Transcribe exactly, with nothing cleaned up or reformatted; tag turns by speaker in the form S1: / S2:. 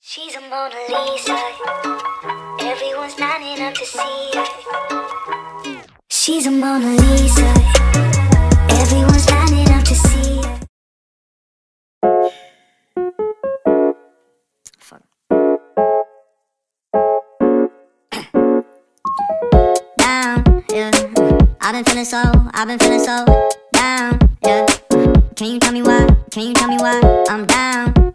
S1: She's a Mona Lisa. Everyone's lining up to see her. She's a Mona Lisa. Everyone's lining up to see her. Fuck. Down, yeah. I've been feeling so, I've been feeling so down, yeah. Can you tell me why? Can you tell me why I'm down?